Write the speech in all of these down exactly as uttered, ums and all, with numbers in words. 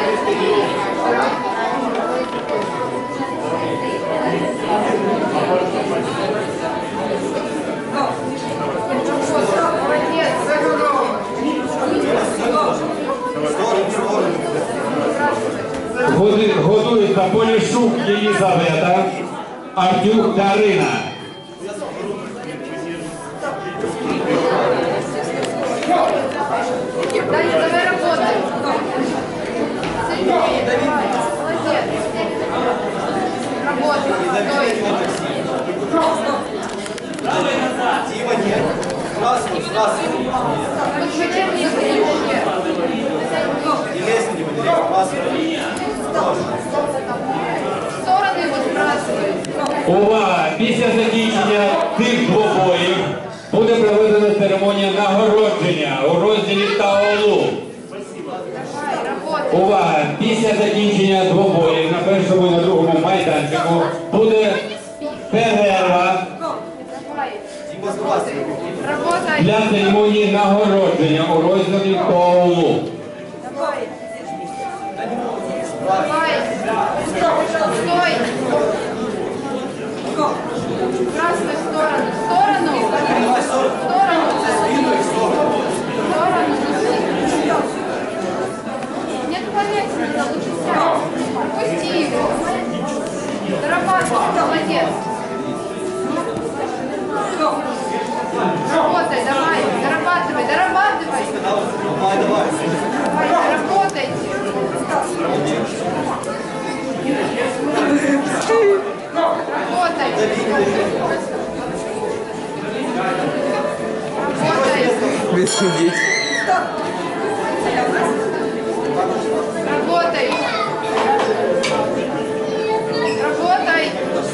Готується Поліщук Єлизавета, Артюк Дарина. Дальше давай работаем. Сильнее, давай. Молодец. Работай. Стой. Дима, нет. Красный, красный. Зачем мне сильнее? Не лезь к нему, не лезь. Красный. В стороны его сбрасывай. Увага! Після закінчення цих двобоїв буде проведена церемонія нагородження у розділі Таолу. Увага! Після закінчення двобоїв на першому і на другому майданчику буде перерва для церемонії нагородження у розділі Таолу. Давай. Стой. Красную сторону. Сторону. Сторону. Сторону. Нет, поверьте, надо лучше сядь. Пропусти его. Дорабатывай. Молодец. Работай, давай. Дорабатывай, дорабатывай. Давай, давай. Давай, работайте. Работай. Работай. Без судить. Работай. Работай.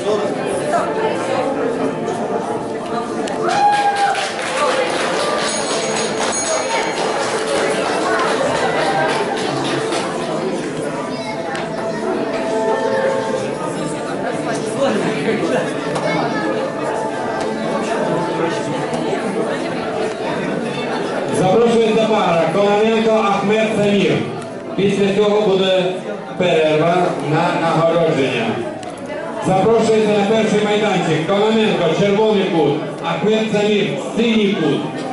Запрошується пара Кононенко Ахмед Самір. Після цього буде перерва на нагородження. Запрошується на перший майданчик Кононенко червоний кут, Ахмед Самір синій кут.